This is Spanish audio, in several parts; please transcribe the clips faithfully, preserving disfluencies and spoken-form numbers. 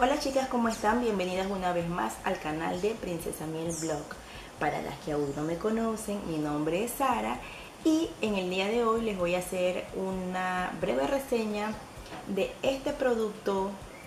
Hola chicas, ¿cómo están? Bienvenidas una vez más al canal de Princesa Miel Blog. Para las que aún no me conocen, mi nombre es Sara y en el día de hoy les voy a hacer una breve reseña de este producto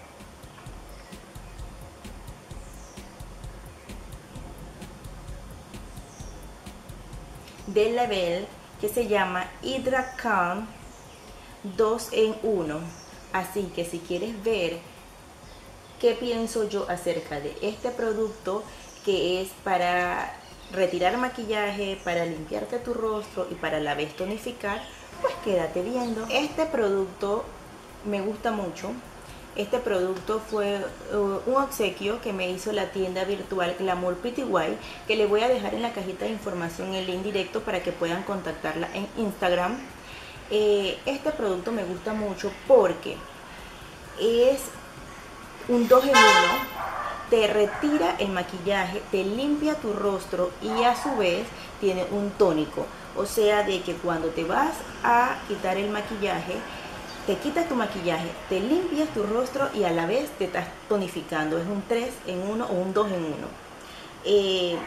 de Lebel que se llama Hydra Calm dos en uno. Así que si quieres ver qué pienso yo acerca de este producto, que es para retirar maquillaje, para limpiarte tu rostro y para a la vez tonificar, pues quédate viendo. Este producto me gusta mucho. Este producto fue uh, un obsequio que me hizo la tienda virtual Glamour P T Y, que les voy a dejar en la cajita de información el link directo para que puedan contactarla en Instagram. Eh, este producto me gusta mucho porque es un dos en uno, te retira el maquillaje, te limpia tu rostro y a su vez tiene un tónico. O sea, de que cuando te vas a quitar el maquillaje, te quitas tu maquillaje, te limpias tu rostro y a la vez te estás tonificando. Es un tres en uno o un dos en uno. Eh,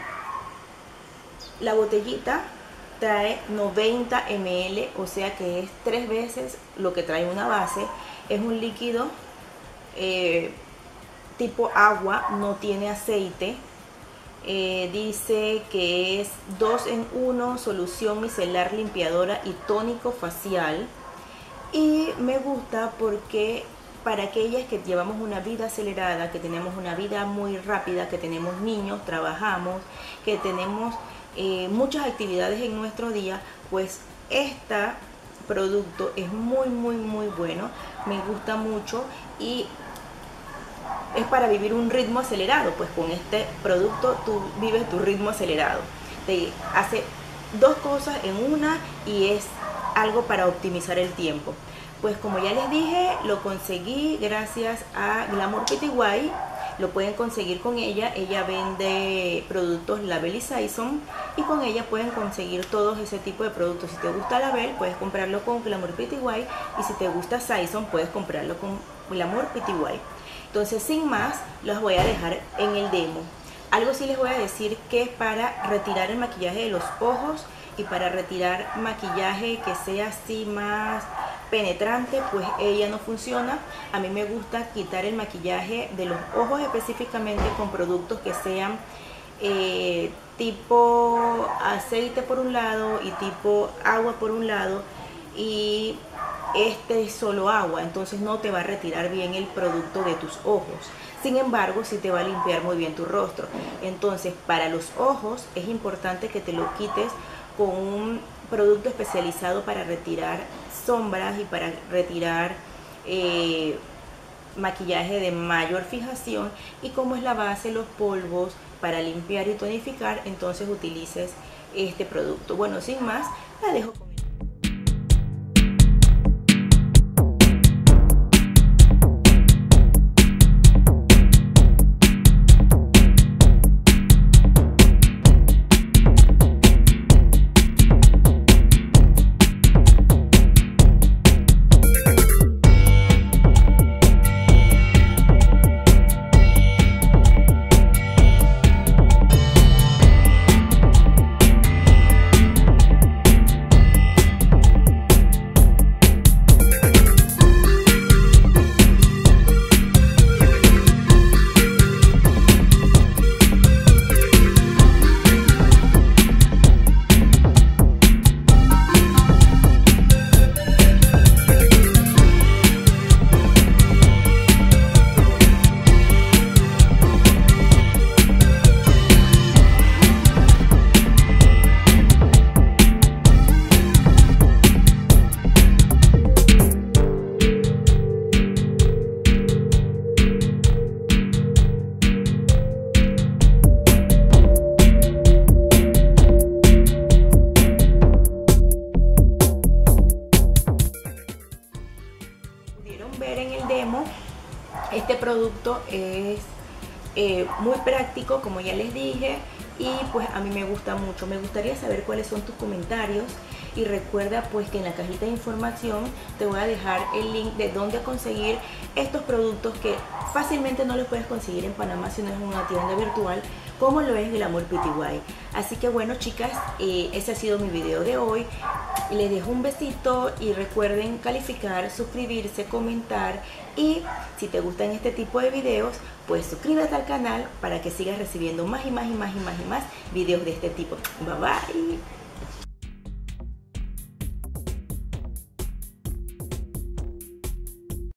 la botellita trae noventa mililitros, o sea que es tres veces lo que trae una base. Es un líquido eh, tipo agua, no tiene aceite. Eh, dice que es dos en uno, solución micelar limpiadora y tónico facial. Y me gusta porque para aquellas que llevamos una vida acelerada, que tenemos una vida muy rápida, que tenemos niños, trabajamos, que tenemos eh, muchas actividades en nuestro día, pues este producto es muy muy muy bueno, me gusta mucho y es para vivir un ritmo acelerado. Pues con este producto tú vives tu ritmo acelerado, te hace dos cosas en una y es algo para optimizar el tiempo. Pues como ya les dije, lo conseguí gracias a Glamour P T Y. Lo pueden conseguir con ella, ella vende productos Label y Saison y con ella pueden conseguir todos ese tipo de productos. Si te gusta Label, puedes comprarlo con Glamour P T Y, y si te gusta Saison, puedes comprarlo con Glamour P T Y. Entonces, sin más, los voy a dejar en el demo. Algo sí les voy a decir, que es para retirar el maquillaje de los ojos y para retirar maquillaje que sea así más penetrante, pues ella no funciona. A mí me gusta quitar el maquillaje de los ojos específicamente con productos que sean eh, tipo aceite por un lado y tipo agua por un lado, y este es solo agua, entonces no te va a retirar bien el producto de tus ojos. Sin embargo, sí te va a limpiar muy bien tu rostro. Entonces, para los ojos es importante que te lo quites con un producto especializado para retirar sombras y para retirar eh, maquillaje de mayor fijación, y como es la base, los polvos para limpiar y tonificar, entonces utilices este producto. Bueno, sin más, la dejo con ver en el demo. Este producto es eh, muy práctico, como ya les dije, y pues a mí me gusta mucho. Me gustaría saber cuáles son tus comentarios y recuerda pues que en la cajita de información te voy a dejar el link de dónde conseguir estos productos que fácilmente no los puedes conseguir en Panamá si no es una tienda virtual como lo es Glamour P T Y. Así que bueno, chicas, eh, ese ha sido mi video de hoy. Les dejo un besito y recuerden calificar, suscribirse, comentar, y si te gustan este tipo de videos, pues suscríbete al canal para que sigas recibiendo más y más y más y más y más videos de este tipo. Bye bye.